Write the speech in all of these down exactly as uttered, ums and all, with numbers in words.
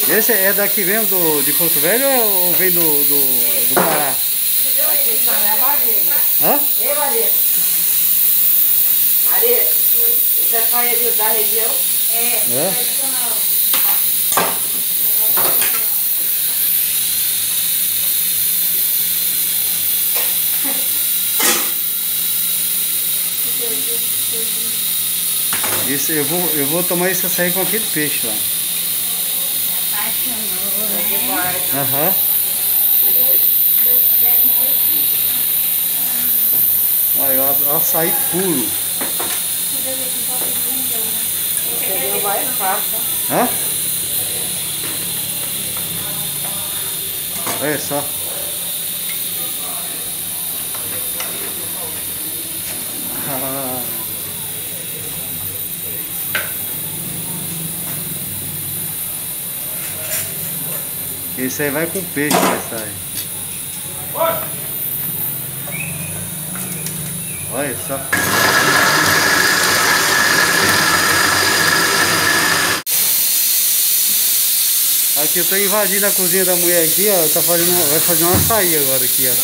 Esse é daqui mesmo, do, de Porto Velho, ou vem do, do, do Pará? É Maria. Hã? Ei, Maria. Maria, esse é farinha da região? É, é? tradicional. Esse, eu, vou, eu vou tomar esse açaí com aquele peixe lá. Aham. Uhum. Olha, açaí puro. Entendeu? Mais fácil. Hã? Olha só. Ah. Esse aí vai com peixe, vai sair. Olha só. Aqui eu tô invadindo a cozinha da mulher aqui, ó. Tá fazendo, vai fazer um açaí agora aqui, ó.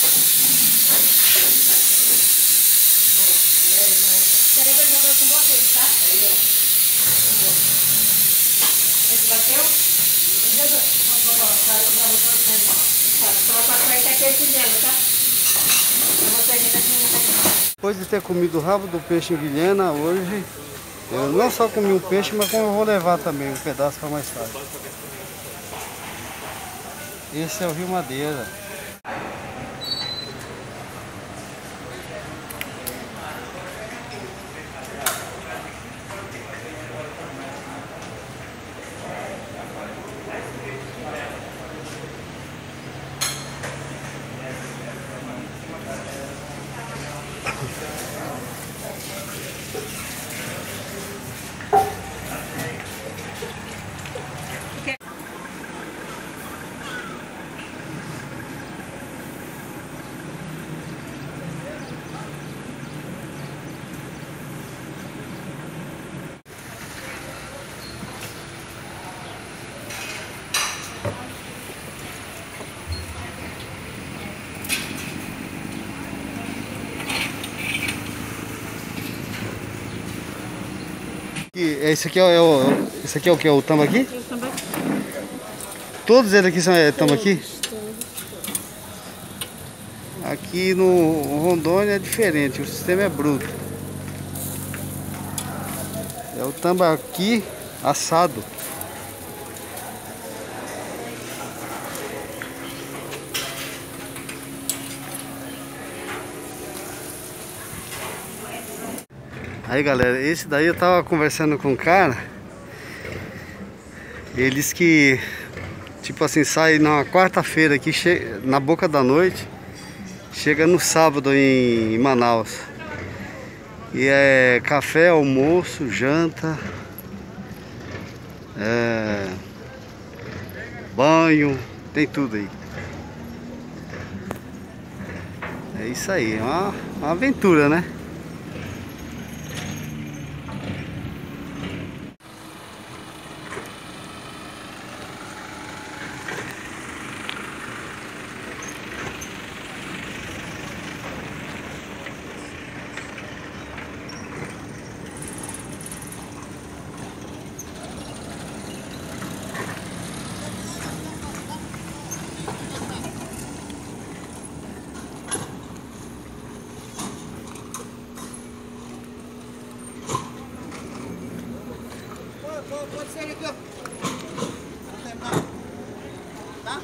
Peraí que eu já vou com vocês, tá? Aí, ó. Esse bateu? Depois de ter comido o rabo do peixe em Vilhena, hoje eu não só comi um peixe, mas como eu vou levar também um pedaço para mais tarde. Esse é o Rio Madeira. Esse aqui é o, esse aqui é o que? O tambaqui? O tambaqui. Todos eles aqui são é, tambaqui? Aqui no Rondônia é diferente, o sistema é bruto. É o tambaqui assado. Aí galera, esse daí eu tava conversando com o cara. Ele disse que, tipo assim, sai na quarta-feira aqui, na boca da noite, chega no sábado em Manaus. E é café, almoço, janta, é, banho, tem tudo aí. É isso aí, é uma, uma aventura, né? Pode ser aqui, ó. Tá?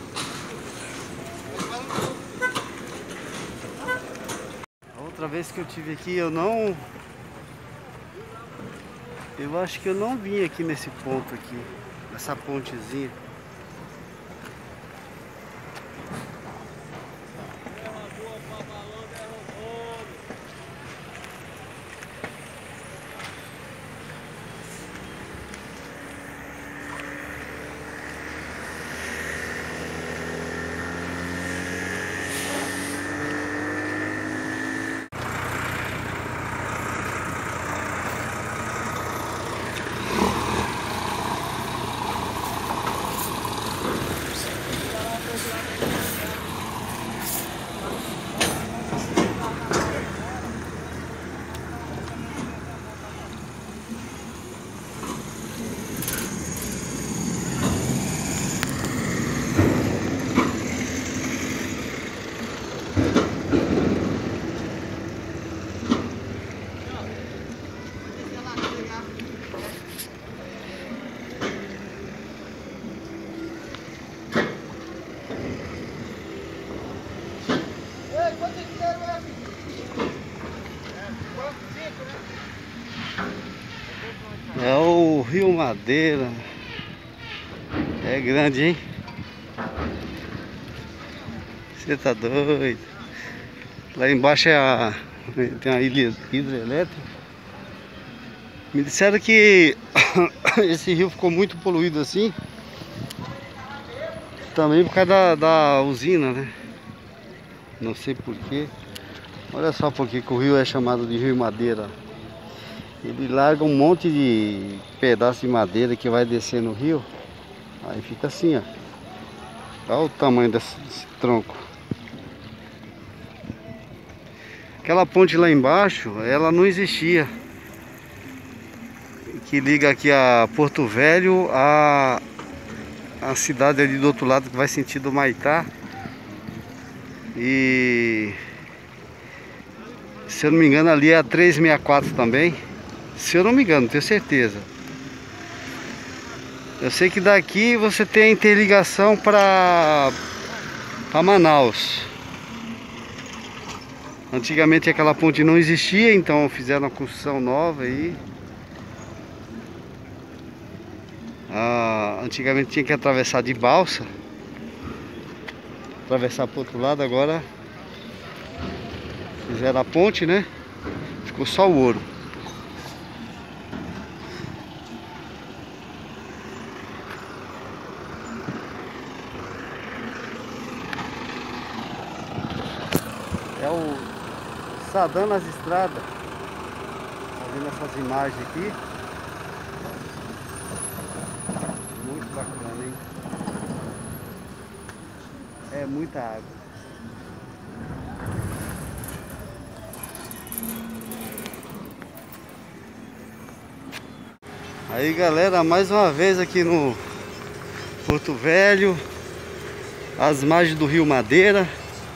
A outra vez que eu tive aqui, eu não... Eu acho que eu não vim aqui nesse ponto aqui, nessa pontezinha. madeira. É grande, hein? Você tá doido. Lá embaixo é a... tem uma ilha hidrelétrica. Me disseram que esse rio ficou muito poluído assim, também por causa da, da usina, né? Não sei porquê. Olha só por que o rio é chamado de Rio Madeira. Ele larga um monte de pedaço de madeira que vai descer no rio. Aí fica assim, ó. Olha o tamanho desse, desse tronco. Aquela ponte lá embaixo, ela não existia. Que liga aqui a Porto Velho a, a cidade ali do outro lado que vai sentido Maitá. E se eu não me engano ali é a trezentos e sessenta e quatro também. Se eu não me engano, tenho certeza. Eu sei que daqui você tem a interligação para para Manaus. Antigamente aquela ponte não existia, então fizeram uma construção nova aí. Ah, antigamente tinha que atravessar de balsa, atravessar para o outro lado. Agora fizeram a ponte, né? Ficou só o ouro. É o Sadam nas estradas. Tá vendo essas imagens aqui? Muito bacana, hein? É muita água. Aí galera, mais uma vez aqui no Porto Velho, às margens do Rio Madeira.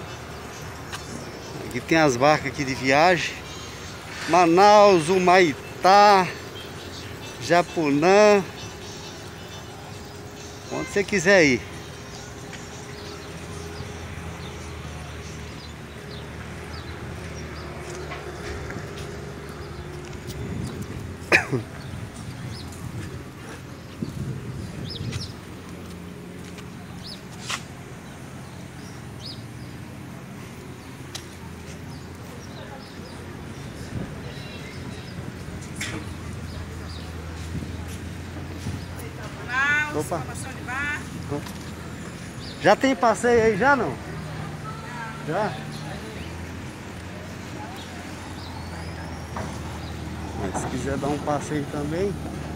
Aqui tem as barcas aqui de viagem. Manaus, Humaitá, Japunã, onde você quiser ir. Opa. Já tem passeio aí já não? Já? Mas se quiser dar um passeio também.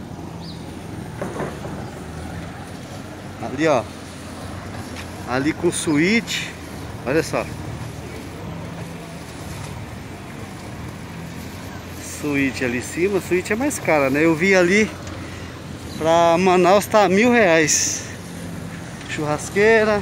Ali ó. Ali com suíte. Olha só. Suíte ali em cima. Suíte é mais cara, né? Eu vi ali. Pra Manaus tá mil reais. Churrasqueira.